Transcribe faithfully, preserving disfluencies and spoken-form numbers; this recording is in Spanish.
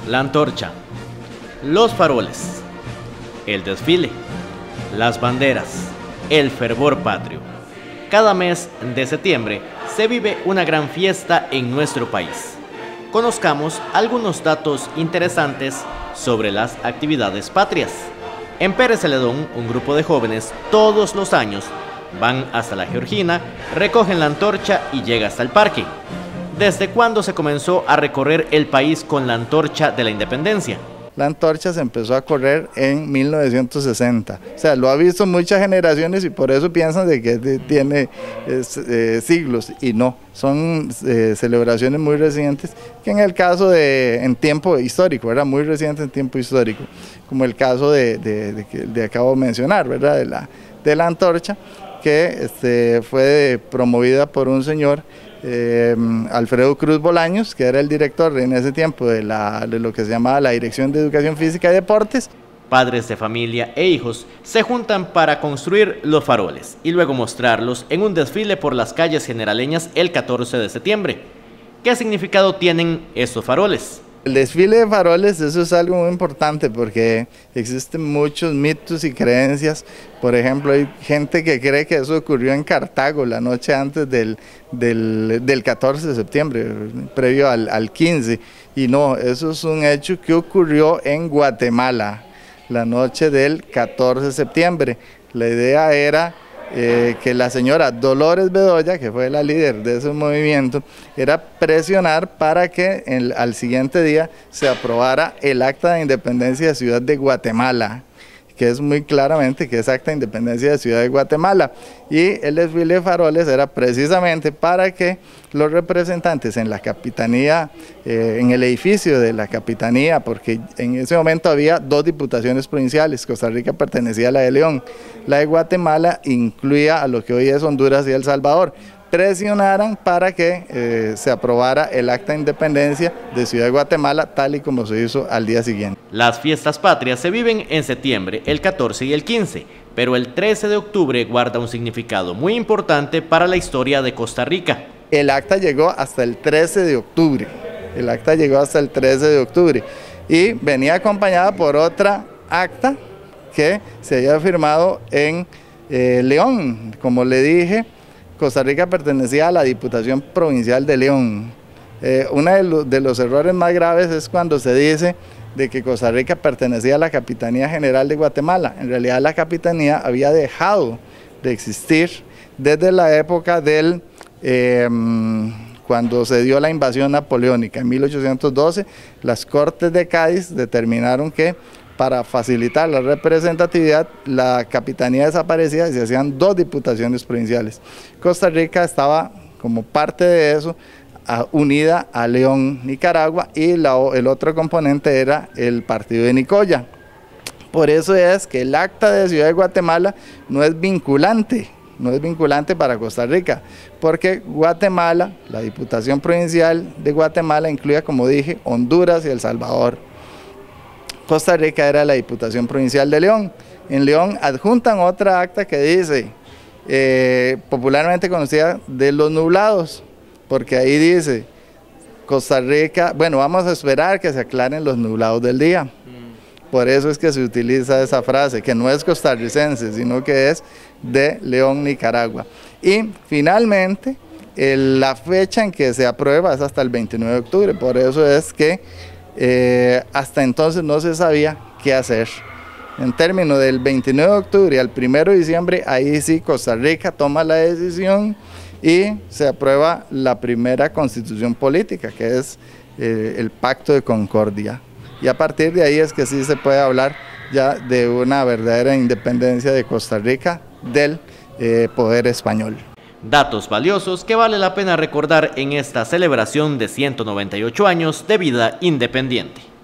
la antorcha, los faroles, el desfile, las banderas, el fervor patrio. Cada mes de septiembre se vive una gran fiesta en nuestro país. Conozcamos algunos datos interesantes sobre las actividades patrias. En Pérez Celedón, un grupo de jóvenes todos los años van hasta la Georgina, recogen la antorcha y llega hasta el parque. ¿Desde cuándo se comenzó a recorrer el país con la antorcha de la independencia? La antorcha se empezó a correr en mil novecientos sesenta, o sea, lo ha visto muchas generaciones y por eso piensan de que tiene eh, siglos, y no, son eh, celebraciones muy recientes, que en el caso de, en tiempo histórico, ¿verdad? Muy reciente en tiempo histórico, como el caso de, de, de que de acabo de mencionar, ¿verdad? De la, de la antorcha, que este, fue promovida por un señor, Eh, Alfredo Cruz Bolaños, que era el director en ese tiempo de, la, de lo que se llamaba la Dirección de Educación Física y Deportes. Padres de familia e hijos se juntan para construir los faroles y luego mostrarlos en un desfile por las calles generaleñas el catorce de septiembre. ¿Qué significado tienen estos faroles? El desfile de faroles, eso es algo muy importante porque existen muchos mitos y creencias. Por ejemplo, hay gente que cree que eso ocurrió en Cartago la noche antes del, del, del catorce de septiembre, previo al, al quince, y no, eso es un hecho que ocurrió en Guatemala la noche del catorce de septiembre. La idea era Eh, que la señora Dolores Bedoya, que fue la líder de ese movimiento, era presionar para que el, al siguiente día se aprobara el acta de independencia de Ciudad de Guatemala, que es muy claramente que es acta de independencia de Ciudad de Guatemala, y el desfile de faroles era precisamente para que los representantes en la capitanía, eh, en el edificio de la capitanía, porque en ese momento había dos diputaciones provinciales, Costa Rica pertenecía a la de León, la de Guatemala incluía a lo que hoy es Honduras y El Salvador, presionaran para que eh, se aprobara el acta de independencia de Ciudad de Guatemala, tal y como se hizo al día siguiente. Las fiestas patrias se viven en septiembre, el catorce y el quince, pero el trece de octubre guarda un significado muy importante para la historia de Costa Rica. El acta llegó hasta el trece de octubre, el acta llegó hasta el trece de octubre y venía acompañada por otra acta que se había firmado en eh, León. Como le dije, Costa Rica pertenecía a la Diputación Provincial de León. Eh, uno de, lo, de los errores más graves es cuando se dice de que Costa Rica pertenecía a la Capitanía General de Guatemala. En realidad la Capitanía había dejado de existir desde la época del, eh, cuando se dio la invasión napoleónica. En mil ochocientos doce, las Cortes de Cádiz determinaron que para facilitar la representatividad, la capitanía desaparecía y se hacían dos diputaciones provinciales. Costa Rica estaba como parte de eso a, unida a León, Nicaragua, y la, el otro componente era el partido de Nicoya. Por eso es que el acta de Ciudad de Guatemala no es vinculante, no es vinculante para Costa Rica, porque Guatemala, la Diputación Provincial de Guatemala incluía, como dije, Honduras y El Salvador. Costa Rica era la Diputación Provincial de León. En León adjuntan otra acta que dice, eh, popularmente conocida de los nublados, porque ahí dice, Costa Rica, bueno, vamos a esperar que se aclaren los nublados del día. Por eso es que se utiliza esa frase, que no es costarricense, sino que es de León, Nicaragua. Y finalmente, el, la fecha en que se aprueba es hasta el veintinueve de octubre, por eso es que Eh, hasta entonces no se sabía qué hacer. En términos del veintinueve de octubre al primero de diciembre, ahí sí Costa Rica toma la decisión y se aprueba la primera constitución política, que es eh, el Pacto de Concordia. Y a partir de ahí es que sí se puede hablar ya de una verdadera independencia de Costa Rica del eh, poder español. Datos valiosos que vale la pena recordar en esta celebración de ciento noventa y ocho años de vida independiente.